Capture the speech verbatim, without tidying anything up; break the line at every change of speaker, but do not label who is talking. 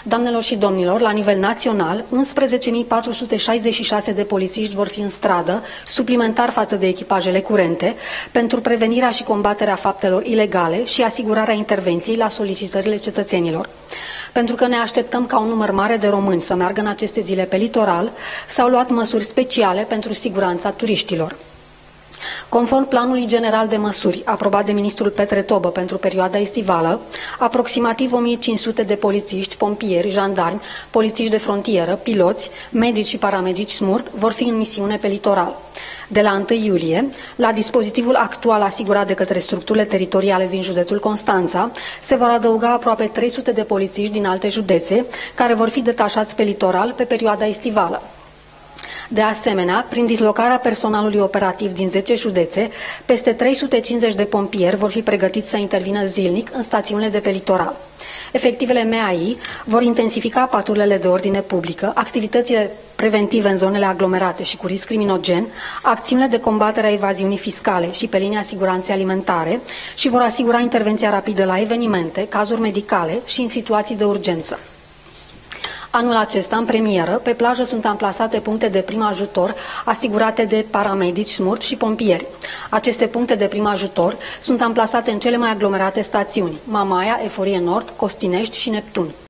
Doamnelor și domnilor, la nivel național, unsprezece mii patru sute șaizeci și șase de polițiști vor fi în stradă, suplimentar față de echipajele curente, pentru prevenirea și combaterea faptelor ilegale și asigurarea intervenției la solicitările cetățenilor. Pentru că ne așteptăm ca un număr mare de români să meargă în aceste zile pe litoral, s-au luat măsuri speciale pentru siguranța turiștilor. Conform Planului General de Măsuri, aprobat de ministrul Petre Tobă pentru perioada estivală, aproximativ o mie cinci sute de polițiști, pompieri, jandarmi, polițiști de frontieră, piloți, medici și paramedici SMURT vor fi în misiune pe litoral. De la întâi iulie, la dispozitivul actual asigurat de către structurile teritoriale din județul Constanța, se vor adăuga aproape trei sute de polițiști din alte județe, care vor fi detașați pe litoral pe perioada estivală. De asemenea, prin dislocarea personalului operativ din zece județe, peste trei sute cincizeci de pompieri vor fi pregătiți să intervină zilnic în stațiunile de pe litoral. Efectivele M A I vor intensifica patrulele de ordine publică, activitățile preventive în zonele aglomerate și cu risc criminogen, acțiunile de combatere a evaziunii fiscale și pe linia siguranței alimentare și vor asigura intervenția rapidă la evenimente, cazuri medicale și în situații de urgență. Anul acesta, în premieră, pe plajă sunt amplasate puncte de prim ajutor asigurate de paramedici, SMURT și pompieri. Aceste puncte de prim ajutor sunt amplasate în cele mai aglomerate stațiuni: Mamaia, Eforie Nord, Costinești și Neptun.